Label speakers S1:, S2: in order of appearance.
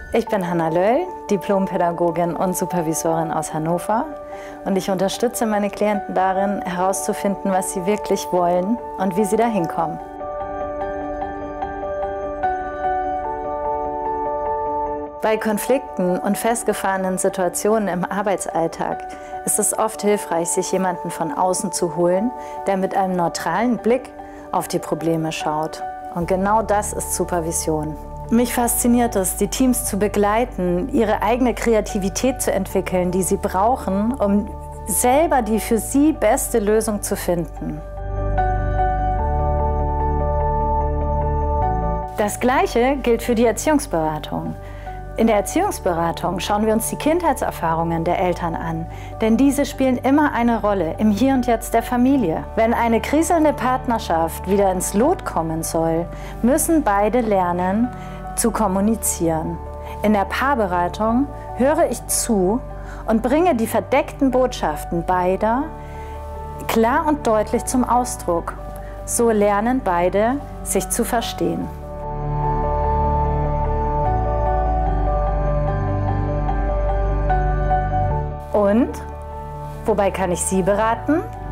S1: Ich bin Hanna Löll, Diplompädagogin und Supervisorin aus Hannover und ich unterstütze meine Klienten darin, herauszufinden, was sie wirklich wollen und wie sie dahin kommen. Bei Konflikten und festgefahrenen Situationen im Arbeitsalltag ist es oft hilfreich, sich jemanden von außen zu holen, der mit einem neutralen Blick auf die Probleme schaut. Und genau das ist Supervision. Mich fasziniert es, die Teams zu begleiten, ihre eigene Kreativität zu entwickeln, die sie brauchen, um selber die für sie beste Lösung zu finden. Das Gleiche gilt für die Erziehungsberatung. In der Erziehungsberatung schauen wir uns die Kindheitserfahrungen der Eltern an, denn diese spielen immer eine Rolle im Hier und Jetzt der Familie. Wenn eine kriselnde Partnerschaft wieder ins Lot kommen soll, müssen beide lernen zu kommunizieren. In der Paarberatung höre ich zu und bringe die verdeckten Botschaften beider klar und deutlich zum Ausdruck. So lernen beide, sich zu verstehen. Und, wobei kann ich Sie beraten?